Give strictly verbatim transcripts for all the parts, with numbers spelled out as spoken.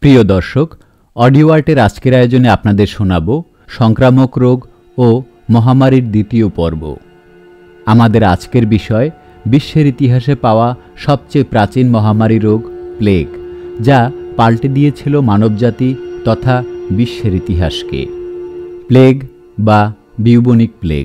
প্রিয় দর্শক, অডিও আর্টের আজকের আয়োজনে আপনাদের শোনাব সংক্রামক রোগ ও মহামারীর দ্বিতীয় পর্ব। আমাদের আজকের বিষয় বিশ্বের ইতিহাসে পাওয়া সবচেয়ে প্রাচীন মহামারী রোগ প্লেগ, যা পাল্টে দিয়েছিল মানবজাতি তথা বিশ্বের ইতিহাসকে। প্লেগ বা বিউবনিক প্লেগ।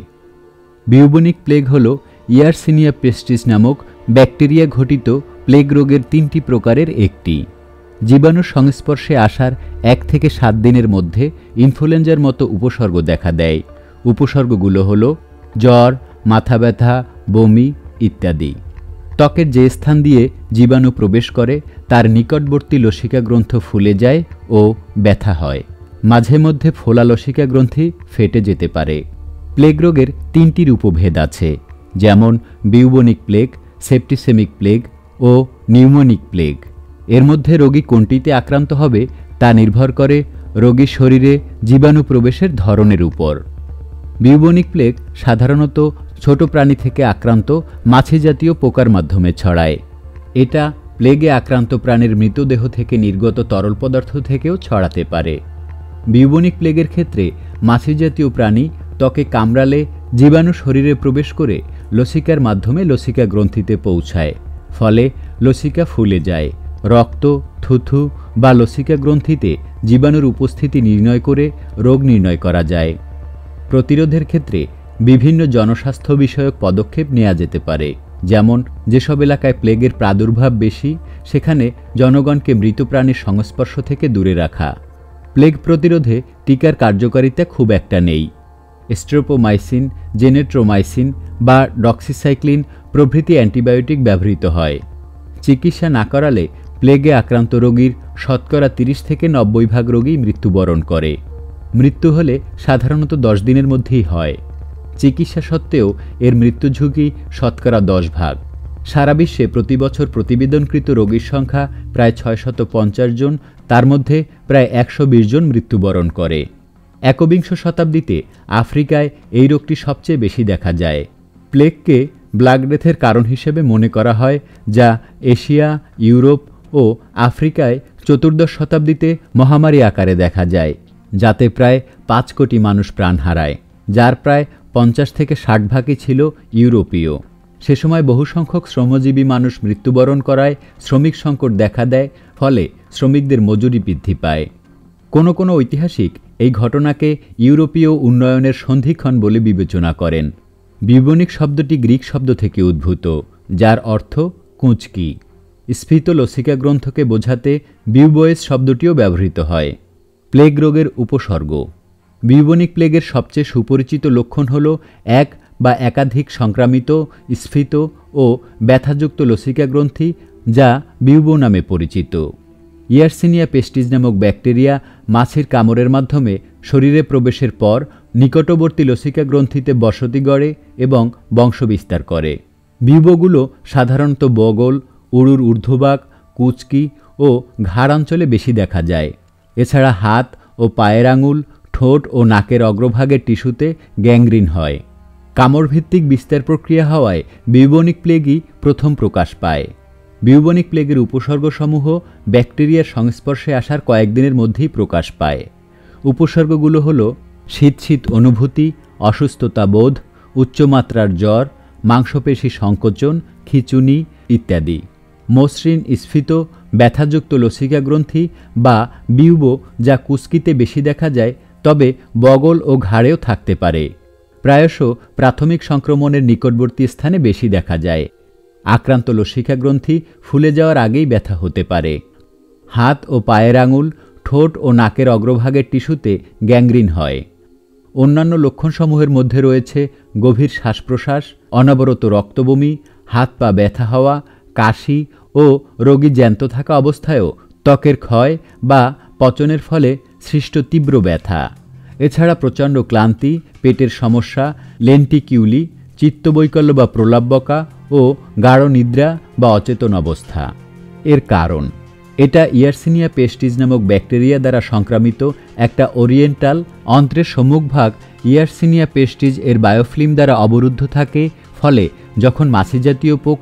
বিউবনিক প্লেগ হল ইয়ারসিনিয়া পেস্টিস নামক ব্যাকটেরিয়া ঘটিত প্লেগ রোগের তিনটি প্রকারের একটি। জীবাণুর সংস্পর্শে আসার এক থেকে সাত দিনের মধ্যে ইনফ্লুয়েঞ্জার মতো উপসর্গ দেখা দেয়। উপসর্গগুলো হলো জ্বর, মাথা ব্যথা, বমি ইত্যাদি। ত্বকের যে স্থান দিয়ে জীবাণু প্রবেশ করে তার নিকটবর্তী লসিকা গ্রন্থ ফুলে যায় ও ব্যথা হয়। মাঝে মধ্যে ফোলা লসিকা গ্রন্থি ফেটে যেতে পারে। প্লেগ রোগের তিনটি রূপভেদ আছে, যেমন বিউবনিক প্লেগ, সেপ্টিসেমিক প্লেগ ও নিউমোনিক প্লেগ। এর মধ্যে রোগী কোনটিতে আক্রান্ত হবে তা নির্ভর করে রোগীর শরীরে জীবাণু প্রবেশের ধরনের উপর। বিউবনিক প্লেগ সাধারণত ছোট প্রাণী থেকে আক্রান্ত মাছি জাতীয় পোকার মাধ্যমে ছড়ায়। এটা প্লেগে আক্রান্ত প্রাণীর মৃতদেহ থেকে নির্গত তরল পদার্থ থেকেও ছড়াতে পারে। বিউবনিক প্লেগের ক্ষেত্রে মাছি জাতীয় প্রাণী ত্বকে কামড়ালে জীবাণু শরীরে প্রবেশ করে লসিকার মাধ্যমে লসিকা গ্রন্থিতে পৌঁছায়, ফলে লসিকা ফুলে যায়। রক্ত, থুথু বা লসিকা গ্রন্থিতে জীবাণুর উপস্থিতি নির্ণয় করে রোগ নির্ণয় করা যায়। প্রতিরোধের ক্ষেত্রে বিভিন্ন জনস্বাস্থ্য বিষয়ক পদক্ষেপ নেওয়া যেতে পারে, যেমন যেসব এলাকায় প্লেগের প্রাদুর্ভাব বেশি সেখানে জনগণকে মৃত প্রাণীর সংস্পর্শ থেকে দূরে রাখা। প্লেগ প্রতিরোধে টিকার কার্যকারিতা খুব একটা নেই। স্ট্রেপোমাইসিন, জেনেট্রোমাইসিন বা ডক্সিসাইক্লিন প্রভৃতি অ্যান্টিবায়োটিক ব্যবহৃত হয়। চিকিৎসা না করালে প্লেগে আক্রান্ত রোগীর শতকরা তিরিশ থেকে নব্বই ভাগ রোগী মৃত্যুবরণ করে। মৃত্যু হলে সাধারণত দশ দিনের মধ্যেই হয়। চিকিৎসা সত্ত্বেও এর মৃত্যু ঝুঁকি শতকরা দশ ভাগ। সারা বিশ্বে প্রতি বছর প্রতিবেদনকৃত রোগীর সংখ্যা প্রায় ছয়শত পঞ্চাশ জন, তার মধ্যে প্রায় একশো বিশ জন মৃত্যুবরণ করে। একবিংশ শতাব্দীতে আফ্রিকায় এই রোগটি সবচেয়ে বেশি দেখা যায়। প্লেগকে ব্ল্যাক ডেথের কারণ হিসেবে মনে করা হয়, যা এশিয়া, ইউরোপ ও আফ্রিকায় চতুর্দশ শতাব্দীতে মহামারী আকারে দেখা যায়, যাতে প্রায় পাঁচ কোটি মানুষ প্রাণ হারায়, যার প্রায় পঞ্চাশ থেকে ষাট ভাগই ছিল ইউরোপীয়। সে সময় বহু সংখ্যক শ্রমজীবী মানুষ মৃত্যুবরণ করায় শ্রমিক সংকট দেখা দেয়, ফলে শ্রমিকদের মজুরি বৃদ্ধি পায়। কোনো কোনো ঐতিহাসিক এই ঘটনাকে ইউরোপীয় উন্নয়নের সন্ধিক্ষণ বলে বিবেচনা করেন। বিউবনিক শব্দটি গ্রিক শব্দ থেকে উদ্ভূত, যার অর্থ কুঁচকি। স্ফীত লসিকা গ্রন্থকে বোঝাতে বিউবয়েস শব্দটিও ব্যবহৃত হয়। প্লেগ রোগের উপসর্গ। বিউবনিক প্লেগের সবচেয়ে সুপরিচিত লক্ষণ হল এক বা একাধিক সংক্রামিত, স্ফীত ও ব্যথাযুক্ত লসিকা গ্রন্থি, যা বিউবো নামে পরিচিত। ইয়ারসিনিয়া পেস্টিস নামক ব্যাকটেরিয়া মাছির কামড়ের মাধ্যমে শরীরে প্রবেশের পর নিকটবর্তী লসিকা গ্রন্থিতে বসতি গড়ে এবং বংশবিস্তার করে। বিউবোগুলো সাধারণত বগল, উরুর ঊর্ধ্বভাগ, কুচকি ও ঘাড় অঞ্চলে বেশি দেখা যায়। এছাড়া হাত ও পায়ের আঙুল, ঠোঁট ও নাকের অগ্রভাগের টিস্যুতে গ্যাংগ্রিন হয়। কামড়ভিত্তিক বিস্তার প্রক্রিয়া হওয়ায় বিউবনিক প্লেগই প্রথম প্রকাশ পায়। বিউবনিক প্লেগের উপসর্গসমূহ ব্যাকটেরিয়ার সংস্পর্শে আসার কয়েকদিনের মধ্যেই প্রকাশ পায়। উপসর্গগুলো হল শীত শীত অনুভূতি, অসুস্থতা বোধ, উচ্চমাত্রার জ্বর, মাংসপেশি সংকোচন, খিঁচুনি ইত্যাদি। মসৃণ স্ফীত ব্যথাযুক্ত লসিকা গ্রন্থি বা বিউবো, যা কুস্কিতে বেশি দেখা যায়, তবে বগল ও ঘাড়েও থাকতে পারে। প্রায়শ প্রাথমিক সংক্রমণের নিকটবর্তী স্থানে বেশি দেখা যায়। আক্রান্ত লসিকা গ্রন্থি ফুলে যাওয়ার আগেই ব্যথা হতে পারে। হাত ও পায়ের আঙুল, ঠোঁট ও নাকের অগ্রভাগের টিস্যুতে গ্যাংগ্রিন হয়। অন্যান্য লক্ষণসমূহের মধ্যে রয়েছে গভীর শ্বাস প্রশ্বাস, অনবরত রক্তবমি, হাত পা ব্যথা হওয়া, কাশি ও রোগী জ্যান্ত থাকা অবস্থায়ও ত্বকের ক্ষয় বা পচনের ফলে সৃষ্ট তীব্র ব্যথা। এছাড়া প্রচণ্ড ক্লান্তি, পেটের সমস্যা, লেন্টিকিউলি, চিত্তবৈকল্য বা প্রলাপবকা ও গাঢ় নিদ্রা বা অচেতন অবস্থা। এর কারণ, এটা ইয়ারসিনিয়া পেস্টিস নামক ব্যাকটেরিয়া দ্বারা সংক্রামিত একটা ওরিয়েন্টাল অন্ত্রের সম্মুখভাগ ইয়ারসিনিয়া পেস্টিস এর বায়োফিল্ম দ্বারা অবরুদ্ধ থাকে, ফলে যখন মাছি জাতীয় পোকা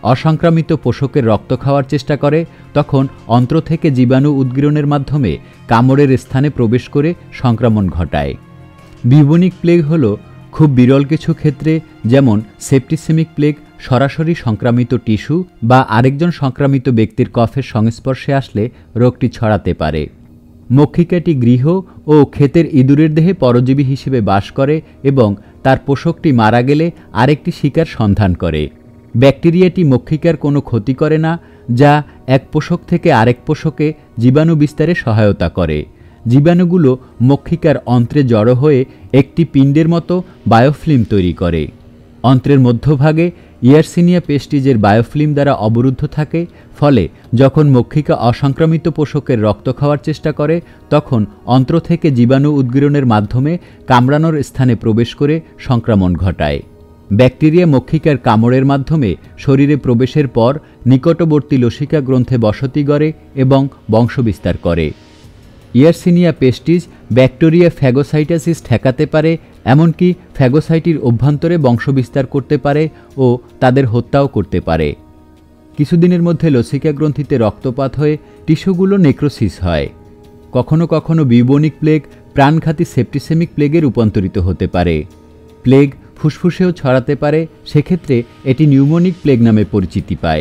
অসংক্রামিত পোষকের রক্ত খাওয়ার চেষ্টা করে, তখন অন্ত্র থেকে জীবাণু উদ্গীরণের মাধ্যমে কামড়ের স্থানে প্রবেশ করে সংক্রমণ ঘটায়। বিউবনিক প্লেগ হল খুব বিরল কিছু ক্ষেত্রে, যেমন সেপ্টিসেমিক প্লেগ, সরাসরি সংক্রামিত টিস্যু বা আরেকজন সংক্রামিত ব্যক্তির কফের সংস্পর্শে আসলে রোগটি ছড়াতে পারে। মক্ষিকাটি গৃহ ও ক্ষেতের ইঁদুরের দেহে পরজীবী হিসেবে বাস করে এবং তার পোষকটি মারা গেলে আরেকটি শিকার সন্ধান করে। ব্যাকটেরিয়াটি মক্ষিকার কোনো ক্ষতি করে না, যা এক পোষক থেকে আরেক পোষকে জীবাণু বিস্তারে সহায়তা করে। জীবাণুগুলো মক্ষিকার অন্ত্রে জড়ো হয়ে একটি পিণ্ডের মতো বায়োফিল্ম তৈরি করে। অন্ত্রের মধ্যভাগে ইয়ারসিনিয়া পেস্টিজের বায়োফিল্ম দ্বারা অবরুদ্ধ থাকে, ফলে যখন মক্ষিকা অসংক্রামিত পোষকের রক্ত খাওয়ার চেষ্টা করে, তখন অন্ত্র থেকে জীবাণু উদ্গীরণের মাধ্যমে কামড়ানোর স্থানে প্রবেশ করে সংক্রমণ ঘটায়। ব্যাকটেরিয়া মক্ষিকার কামড়ের মাধ্যমে শরীরে প্রবেশের পর নিকটবর্তী লসিকা গ্রন্থে বসতি গড়ে এবং বংশবিস্তার করে। ইয়ারসিনিয়া পেস্টিজ ব্যাকটেরিয়া ফ্যাগোসাইটোসিস ঠেকাতে পারে, এমনকি ফ্যাগোসাইটির অভ্যন্তরে বংশবিস্তার করতে পারে ও তাদের হত্যাও করতে পারে। কিছুদিনের মধ্যে লসিকা গ্রন্থিতে রক্তপাত হয়ে টিস্যুগুলো নেক্রোসিস হয়। কখনো কখনো বিউবনিক প্লেগ প্রাণঘাতী সেপ্টিসেমিক প্লেগে রূপান্তরিত হতে পারে। প্লেগ ফুসফুসেও ছড়াতে পারে, সেক্ষেত্রে এটি নিউমোনিক প্লেগ নামে পরিচিতি পায়।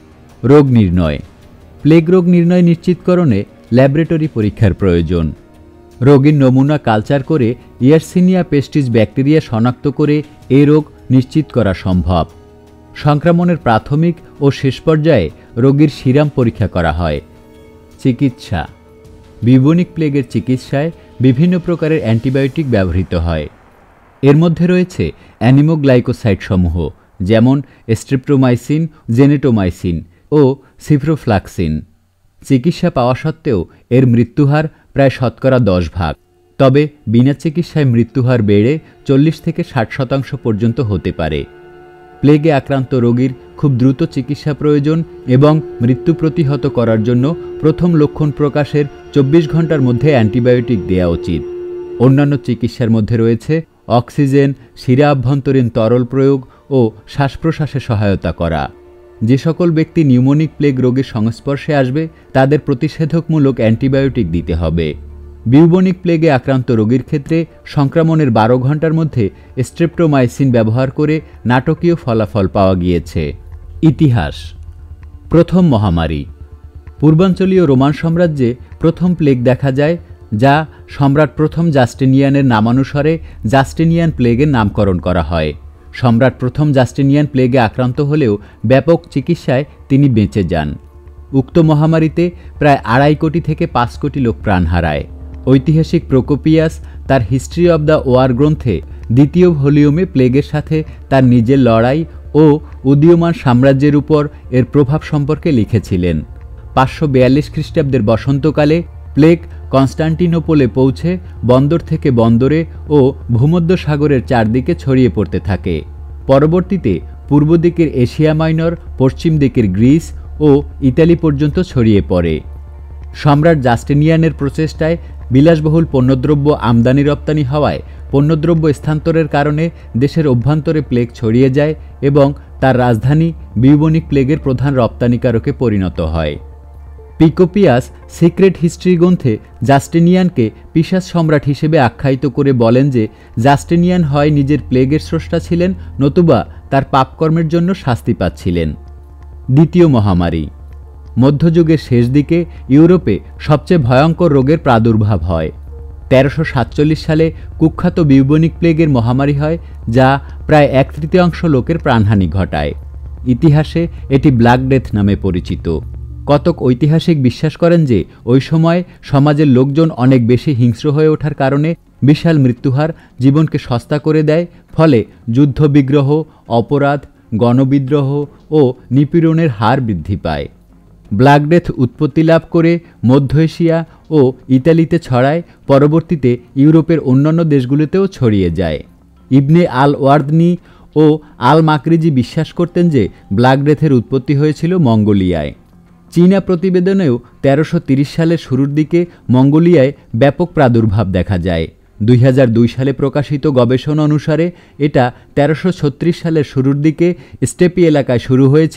রোগ নির্ণয়। প্লেগ রোগ নির্ণয় নিশ্চিতকরণে ল্যাবরেটরি পরীক্ষার প্রয়োজন। রোগীর নমুনা কালচার করে ইয়ারসিনিয়া পেস্টিজ ব্যাকটেরিয়া শনাক্ত করে এ রোগ নিশ্চিত করা সম্ভব। সংক্রমণের প্রাথমিক ও শেষ পর্যায়ে রোগীর সিরাম পরীক্ষা করা হয়। চিকিৎসা। বিউবনিক প্লেগের চিকিৎসায় বিভিন্ন প্রকারের অ্যান্টিবায়োটিক ব্যবহৃত হয়। এর মধ্যে রয়েছে অ্যানিমোগ্লাইকোসাইড সমূহ, যেমন স্ট্রেপ্টোমাইসিন, জেনেটোমাইসিন ও সিপ্রোফ্লাক্সিন। চিকিৎসা পাওয়া সত্ত্বেও এর মৃত্যুহার প্রায় শতকরা দশ ভাগ। তবে বিনা চিকিৎসায় মৃত্যুহার বেড়ে চল্লিশ থেকে ষাট শতাংশ পর্যন্ত হতে পারে। প্লেগে আক্রান্ত রোগীর খুব দ্রুত চিকিৎসা প্রয়োজন এবং মৃত্যু প্রতিহত করার জন্য প্রথম লক্ষণ প্রকাশের চব্বিশ ঘন্টার মধ্যে অ্যান্টিবায়োটিক দেওয়া উচিত। অন্যান্য চিকিৎসার মধ্যে রয়েছে অক্সিজেন, শিরা আভ্যন্তরীণ তরল প্রয়োগ ও শ্বাস প্রশ্বাসে সহায়তা করা। যে সকল ব্যক্তি নিউমোনিক প্লেগ রোগের সংস্পর্শে আসবে, তাদের প্রতিষেধকমূলক অ্যান্টিবায়োটিক দিতে হবে। বিউবনিক প্লেগে আক্রান্ত রোগীর ক্ষেত্রে সংক্রমণের বারো ঘন্টার মধ্যে স্ট্রেপ্টোমাইসিন ব্যবহার করে নাটকীয় ফলাফল পাওয়া গিয়েছে। ইতিহাস। প্রথম মহামারী। পূর্বাঞ্চলীয় রোমান সাম্রাজ্যে প্রথম প্লেগ দেখা যায়, যা সম্রাট প্রথম জাস্টিনিয়ানের নামানুসারে জাস্টিনিয়ান প্লেগের নামকরণ করা হয়। সম্রাট প্রথম জাস্টিনিয়ান প্লেগে আক্রান্ত হলেও ব্যাপক চিকিৎসায় তিনি বেঁচে যান। উক্ত মহামারীতে প্রায় আড়াই কোটি থেকে পাঁচ কোটি লোক প্রাণ হারায়। ঐতিহাসিক প্রোকোপিয়াস তার হিস্ট্রি অব দ্য ওয়ার গ্রন্থে দ্বিতীয় ভলিউমে প্লেগের সাথে তার নিজের লড়াই ও উদীয়মান সাম্রাজ্যের উপর এর প্রভাব সম্পর্কে লিখেছিলেন। পাঁচশো বিয়াল্লিশ খ্রিস্টাব্দের বসন্তকালে প্লেগ কনস্টান্টিনোপলে পৌঁছে বন্দর থেকে বন্দরে ও ভূমধ্য সাগরের চারদিকে ছড়িয়ে পড়তে থাকে। পরবর্তীতে পূর্ব দিকের এশিয়া মাইনর, পশ্চিম দিকের গ্রিস ও ইতালি পর্যন্ত ছড়িয়ে পড়ে। সম্রাট জাস্টিনিয়ানের প্রচেষ্টায় বিলাসবহুল পণ্যদ্রব্য আমদানি রপ্তানি হওয়ায় পণ্যদ্রব্য স্থানান্তরের কারণে দেশের অভ্যন্তরে প্লেগ ছড়িয়ে যায় এবং তার রাজধানী বিউবনিক প্লেগের প্রধান রপ্তানিকারকে পরিণত হয়। পিকোপিয়াস সিক্রেট হিস্ট্রি গ্রন্থে জাস্টিনিয়ানকে পিশাচ সম্রাট হিসেবে আখ্যায়িত করে বলেন যে জাস্টিনিয়ান হয় নিজের প্লেগের স্রষ্টা ছিলেন, নতুবা তার পাপকর্মের জন্য শাস্তি পাচ্ছিলেন। দ্বিতীয় মহামারী। মধ্যযুগের শেষ দিকে ইউরোপে সবচেয়ে ভয়ঙ্কর রোগের প্রাদুর্ভাব হয়। তেরোশো সাতচল্লিশ সালে কুখ্যাত বিউবনিক প্লেগের মহামারী হয়, যা প্রায় এক তৃতীয়াংশ লোকের প্রাণহানি ঘটায়। ইতিহাসে এটি ব্ল্যাক ডেথ নামে পরিচিত। কতক ঐতিহাসিক বিশ্বাস করেন যে ওই সময় সমাজের লোকজন অনেক বেশি হিংস্র হয়ে ওঠার কারণে বিশাল মৃত্যুহার জীবনকে সস্তা করে দেয়, ফলে যুদ্ধবিগ্রহ, অপরাধ, গণবিদ্রোহ ও নিপীড়নের হার বৃদ্ধি পায়। ব্ল্যাক ডেথ উৎপত্তি লাভ করে মধ্য এশিয়া ও ইতালিতে ছড়ায়, পরবর্তীতে ইউরোপের অন্যান্য দেশগুলিতেও ছড়িয়ে যায়। ইবনে আল ওয়ার্দনি ও আল মাকরিজি বিশ্বাস করতেন যে ব্ল্যাক ডেথের উৎপত্তি হয়েছিল মঙ্গোলিয়ায়। চীনা প্রতিবেদনেও তেরোশো তিরিশ সালের শুরুর দিকে মঙ্গোলিয়ায় ব্যাপক প্রাদুর্ভাব দেখা যায়। দুই হাজার দুই সালে প্রকাশিত গবেষণা অনুসারে এটা তেরোশো ছত্রিশ সালের শুরুর দিকে স্টেপি এলাকায় শুরু হয়েছিল,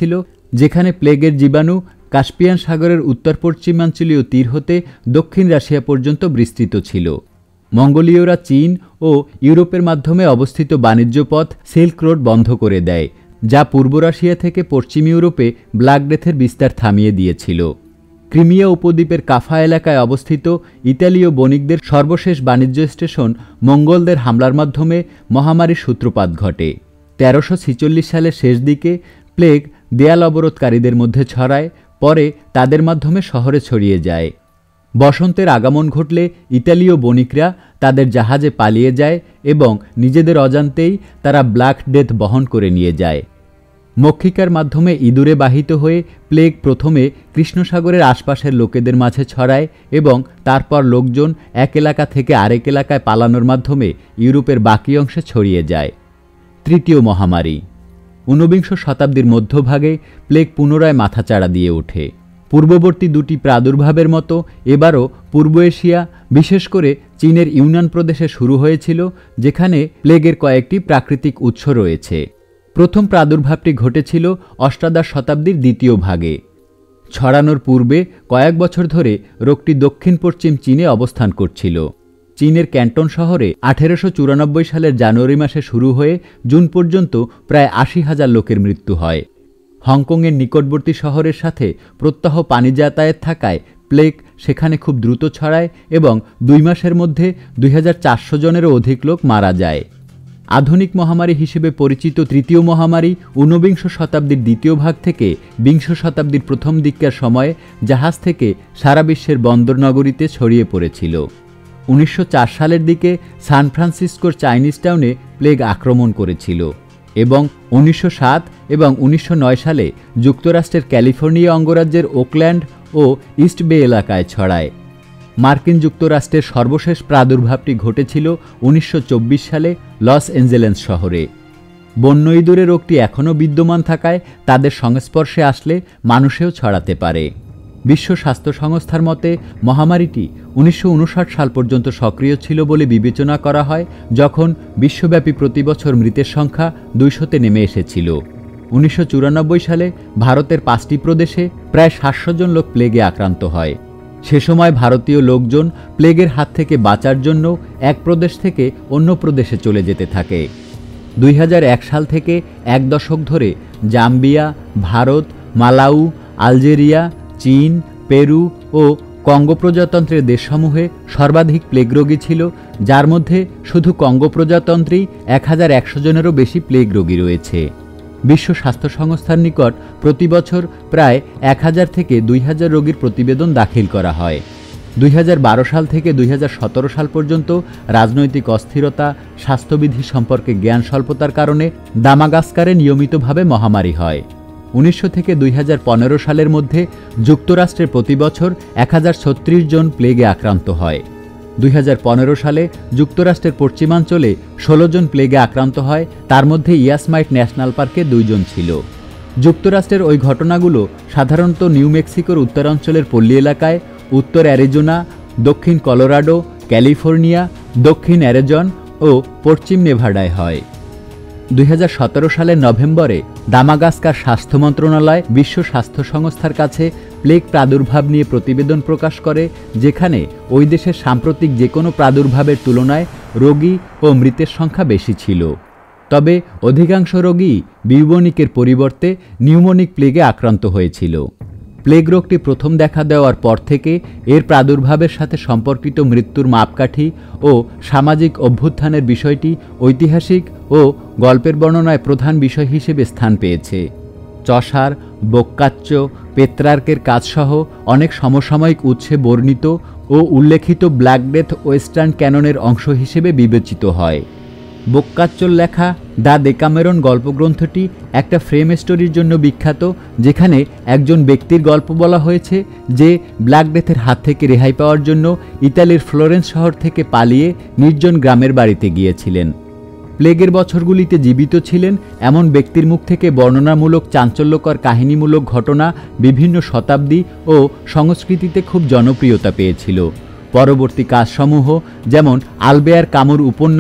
যেখানে প্লেগের জীবাণু কাস্পিয়ান সাগরের উত্তর পশ্চিমাঞ্চলীয় তীর হতে দক্ষিণ রাশিয়া পর্যন্ত বিস্তৃত ছিল। মঙ্গোলীয়রা চীন ও ইউরোপের মাধ্যমে অবস্থিত বাণিজ্য পথ সিল্ক রোড বন্ধ করে দেয়, যা পূর্ব রাশিয়া থেকে পশ্চিম ইউরোপে ব্ল্যাক ডেথের বিস্তার থামিয়ে দিয়েছিল। ক্রিমিয়া উপদ্বীপের কাফা এলাকায় অবস্থিত ইতালীয় বণিকদের সর্বশেষ বাণিজ্য স্টেশন মঙ্গলদের হামলার মাধ্যমে মহামারীর সূত্রপাত ঘটে। তেরোশো ছিচল্লিশ সালের শেষ দিকে প্লেগ দেয়াল অবরোধকারীদের মধ্যে ছড়ায়, পরে তাদের মাধ্যমে শহরে ছড়িয়ে যায়। বসন্তের আগমন ঘটলে ইতালীয় বণিকরা তাদের জাহাজে পালিয়ে যায় এবং নিজেদের অজান্তেই তারা ব্ল্যাক ডেথ বহন করে নিয়ে যায়। মক্ষিকার মাধ্যমে ইঁদুরে বাহিত হয়ে প্লেগ প্রথমে কৃষ্ণসাগরের আশপাশের লোকেদের মাঝে ছড়ায় এবং তারপর লোকজন এক এলাকা থেকে আরেক এলাকায় পালানোর মাধ্যমে ইউরোপের বাকি অংশে ছড়িয়ে যায়। তৃতীয় মহামারী। ঊনবিংশ শতাব্দীর মধ্যভাগে প্লেগ পুনরায় মাথাচাড়া দিয়ে ওঠে। পূর্ববর্তী দুটি প্রাদুর্ভাবের মতো এবারও পূর্ব এশিয়া, বিশেষ করে চীনের ইউনান প্রদেশে শুরু হয়েছিল, যেখানে প্লেগের কয়েকটি প্রাকৃতিক উৎস রয়েছে। প্রথম প্রাদুর্ভাবটি ঘটেছিল অষ্টাদশ শতাব্দীর দ্বিতীয় ভাগে। ছড়ানোর পূর্বে কয়েক বছর ধরে রোগটি দক্ষিণ পশ্চিম চীনে অবস্থান করছিল। চীনের ক্যান্টন শহরে আঠেরোশো চুরানব্বই সালের জানুয়ারি মাসে শুরু হয়ে জুন পর্যন্ত প্রায় আশি হাজার লোকের মৃত্যু হয়। হংকংয়ের নিকটবর্তী শহরের সাথে প্রত্যহ পানি যাতায়াত থাকায় প্লেগ সেখানে খুব দ্রুত ছড়ায় এবং দুই মাসের মধ্যে দুই হাজার চারশো জনেরও অধিক লোক মারা যায়। আধুনিক মহামারী হিসেবে পরিচিত তৃতীয় মহামারী ঊনবিংশ শতাব্দীর দ্বিতীয় ভাগ থেকে বিংশ শতাব্দীর প্রথম দিককার সময়ে জাহাজ থেকে সারা বিশ্বের বন্দর নগরীতে ছড়িয়ে পড়েছিল। উনিশশো চার সালের দিকে সান ফ্রান্সিসকোর চাইনিজ টাউনে প্লেগ আক্রমণ করেছিল এবং উনিশশো সাত এবং উনিশশো নয় সালে যুক্তরাষ্ট্রের ক্যালিফোর্নিয়া অঙ্গরাজ্যের ওকল্যান্ড ও ইস্ট বে এলাকায় ছড়ায়। মার্কিন যুক্তরাষ্ট্রের সর্বশেষ প্রাদুর্ভাবটি ঘটেছিল উনিশশো চব্বিশ সালে লস অ্যাঞ্জেলেস শহরে। বন্য ইঁদুরে রোগটি এখনও বিদ্যমান থাকায় তাদের সংস্পর্শে আসলে মানুষেও ছড়াতে পারে। বিশ্ব স্বাস্থ্য সংস্থার মতে মহামারীটি উনিশশো উনষাট সাল পর্যন্ত সক্রিয় ছিল বলে বিবেচনা করা হয়, যখন বিশ্বব্যাপী প্রতি বছর মৃতের সংখ্যা দুইশোতে নেমে এসেছিল। উনিশশো চুরানব্বই সালে ভারতের পাঁচটি প্রদেশে প্রায় সাতশো জন লোক প্লেগে আক্রান্ত হয়। সে সময় ভারতীয় লোকজন প্লেগের হাত থেকে বাঁচার জন্য এক প্রদেশ থেকে অন্য প্রদেশে চলে যেতে থাকে। দুই হাজার এক সাল থেকে এক দশক ধরে জাম্বিয়া, ভারত, মালাউ, আলজেরিয়া, চীন, পেরু ও কঙ্গো প্রজাতন্ত্রের দেশসমূহে সর্বাধিক প্লেগ রোগী ছিল, যার মধ্যে শুধু কঙ্গো প্রজাতন্ত্রেই এক হাজার একশো জনেরও বেশি প্লেগ রোগী রয়েছে। বিশ্ব স্বাস্থ্য সংস্থার নিকট প্রতি বছর প্রায় এক হাজার থেকে দুই হাজার রোগীর প্রতিবেদন দাখিল করা হয়। দুই হাজার বারো সাল থেকে দুই হাজার সতেরো সাল পর্যন্ত রাজনৈতিক অস্থিরতা, স্বাস্থ্যবিধি সম্পর্কে জ্ঞান স্বল্পতার কারণে দামাগাস্কারে নিয়মিতভাবে মহামারী হয়। উনিশশো থেকে দুই হাজার পনেরো সালের মধ্যে যুক্তরাষ্ট্রে প্রতি বছর এক হাজার ছত্রিশ জন প্লেগে আক্রান্ত হয়। দুই হাজার পনেরো সালে যুক্তরাষ্ট্রের পশ্চিমাঞ্চলে ষোলো জন প্লেগে আক্রান্ত হয়, তার মধ্যে ইয়াসমাইট ন্যাশনাল পার্কে দুইজন ছিল। যুক্তরাষ্ট্রের ওই ঘটনাগুলো সাধারণত নিউ মেক্সিকোর উত্তরাঞ্চলের পল্লী এলাকায়, উত্তর অ্যারিজোনা, দক্ষিণ কলোরাডো, ক্যালিফোর্নিয়া, দক্ষিণ অ্যারিজন ও পশ্চিম নেভাডায় হয়। দুই হাজার সতেরো সালের নভেম্বরে দামাগাস্কার স্বাস্থ্য মন্ত্রণালয় বিশ্ব স্বাস্থ্য সংস্থার কাছে প্লেগ প্রাদুর্ভাব নিয়ে প্রতিবেদন প্রকাশ করে, যেখানে ওই দেশের সাম্প্রতিক যে কোনো প্রাদুর্ভাবের তুলনায় রোগী ও মৃতের সংখ্যা বেশি ছিল। তবে অধিকাংশ রোগী বিউবনিকের পরিবর্তে নিউমোনিক প্লেগে আক্রান্ত হয়েছিল। প্লেগ রোগটি প্রথম দেখা দেওয়ার পর থেকে এর প্রাদুর্ভাবের সাথে সম্পর্কিত মৃত্যুর মাপকাঠি ও সামাজিক অভ্যুত্থানের বিষয়টি ঐতিহাসিক ও গল্পের বর্ণনায় প্রধান বিষয় হিসেবে স্থান পেয়েছে। চসার, বোক্কাচ্চ, পেত্রার্কের কাজসহ অনেক সমসাময়িক উৎসে বর্ণিত ও উল্লেখিত ব্ল্যাক ডেথ ওয়েস্টার্ন ক্যাননের অংশ হিসেবে বিবেচিত হয়। বোক্কাচ্চোর লেখা দ্য ডেকামেরন গল্পগ্রন্থটি একটা ফ্রেম স্টোরির জন্য বিখ্যাত, যেখানে একজন ব্যক্তির গল্প বলা হয়েছে যে ব্ল্যাক ডেথের হাত থেকে রেহাই পাওয়ার জন্য ইতালির ফ্লোরেন্স শহর থেকে পালিয়ে নির্জন গ্রামের বাড়িতে গিয়েছিলেন। প্লেগের বছরগুলিতে জীবিত ছিলেন এমন ব্যক্তির মুখ থেকে বর্ণনামূলক চাঞ্চল্যকর কাহিনীমূলক ঘটনা বিভিন্ন শতাব্দী ও সংস্কৃতিতে খুব জনপ্রিয়তা পেয়েছিল। পরবর্তী কাজসমূহ যেমন আলবেয়ার কামুর উপন্যাস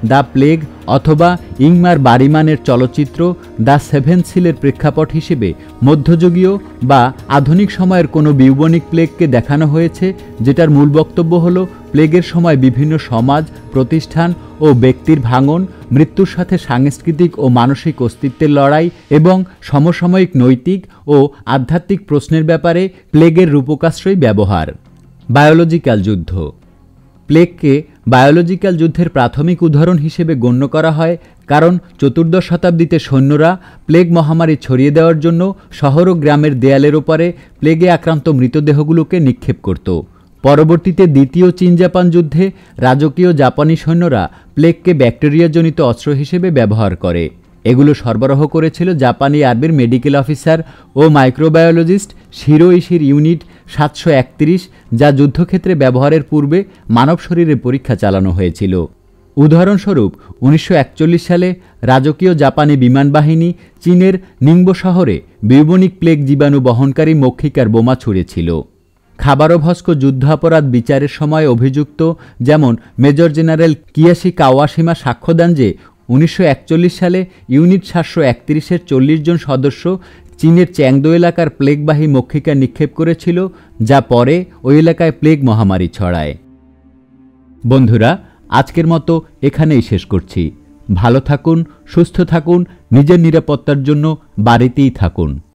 দ্য প্লেগ অথবা ইংমার বারিমানের চলচ্চিত্র দ্য সেভেন সিলের প্রেক্ষাপট হিসেবে মধ্যযুগীয় বা আধুনিক সময়ের কোনো বিউবনিক প্লেগকে দেখানো হয়েছে, যেটার মূল বক্তব্য হল প্লেগের সময় বিভিন্ন সমাজ, প্রতিষ্ঠান ও ব্যক্তির ভাঙন, মৃত্যুর সাথে সাংস্কৃতিক ও মানসিক অস্তিত্বের লড়াই এবং সমসাময়িক নৈতিক ও আধ্যাত্মিক প্রশ্নের ব্যাপারে প্লেগের রূপকাশ্রয়ী ব্যবহার। বায়োলজিক্যাল যুদ্ধ। প্লেগকে বায়োলজিক্যাল যুদ্ধের প্রাথমিক উদাহরণ হিসেবে গণ্য করা হয়, কারণ চতুর্দশ শতাব্দীতে সৈন্যরা প্লেগ মহামারী ছড়িয়ে দেওয়ার জন্য শহর ও গ্রামের দেয়ালের ওপরে প্লেগে আক্রান্ত মৃতদেহগুলোকে নিক্ষেপ করত। পরবর্তীতে দ্বিতীয় চীন জাপান যুদ্ধে রাজকীয় জাপানি সৈন্যরা প্লেগকে ব্যাকটেরিয়াজনিত অস্ত্র হিসেবে ব্যবহার করে। এগুলো সরবরাহ করেছিল জাপানি আর্মির মেডিকেল অফিসার ও মাইক্রোবায়োলজিস্ট শিরো ইশির ইউনিট সাতশো একত্রিশ, যা যুদ্ধক্ষেত্রে ব্যবহারের পূর্বে মানব শরীরে পরীক্ষা চালানো হয়েছিল। উদাহরণস্বরূপ উনিশশো একচল্লিশ সালে রাজকীয় জাপানি বিমান বাহিনী চীনের নিংবো শহরে বিউবনিক প্লেগ জীবাণু বহনকারী মক্ষিকার বোমা ছুঁড়েছিল। খাবারোভস্ক যুদ্ধাপরাধ বিচারের সময় অভিযুক্ত যেমন মেজর জেনারেল কিয়াশি কাওয়াশিমা সাক্ষ্য দেন যে উনিশশো একচল্লিশ সালে ইউনিট সাতশো একত্রিশের চল্লিশ জন সদস্য চীনের চ্যাংদো এলাকার প্লেগবাহী মক্ষিকা নিক্ষেপ করেছিল, যা পরে ওই এলাকায় প্লেগ মহামারী ছড়ায়। বন্ধুরা, আজকের মতো এখানেই শেষ করছি। ভালো থাকুন, সুস্থ থাকুন, নিজের নিরাপত্তার জন্য বাড়িতেই থাকুন।